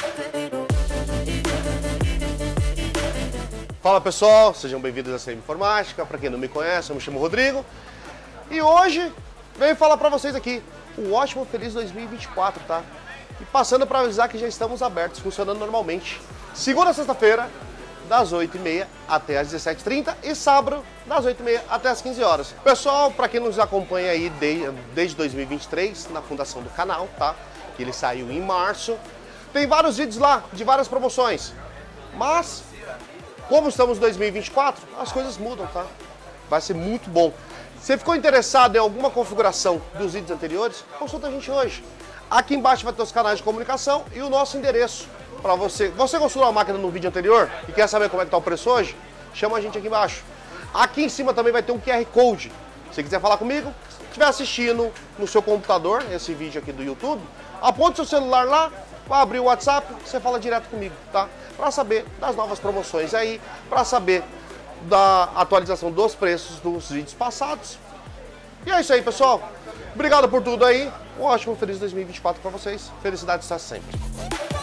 Fala pessoal, sejam bem-vindos à CM Informática. Para quem não me conhece, eu me chamo Rodrigo e hoje venho falar para vocês aqui um ótimo feliz 2024, tá? E passando para avisar que já estamos abertos, funcionando normalmente, segunda a sexta-feira, das 8h30 até as 17h30 e sábado, das 8h30 até as 15 horas. Pessoal, para quem nos acompanha aí desde 2023, na fundação do canal, tá? Que ele saiu em março, tem vários vídeos lá de várias promoções, mas como estamos em 2024, as coisas mudam, tá? Vai ser muito bom. Você ficou interessado em alguma configuração dos vídeos anteriores? Consulta a gente hoje. Aqui embaixo vai ter os canais de comunicação e o nosso endereço para você. Você gostou da máquina no vídeo anterior e quer saber como é que tá o preço hoje? Chama a gente aqui embaixo. Aqui em cima também vai ter um QR Code. Se você quiser falar comigo, se estiver assistindo no seu computador, esse vídeo aqui do YouTube, aponte seu celular lá, vai abrir o WhatsApp, você fala direto comigo, tá? Para saber das novas promoções aí, para saber da atualização dos preços dos vídeos passados. E é isso aí, pessoal. Obrigado por tudo aí. Um ótimo feliz 2024 para vocês. Felicidade está sempre.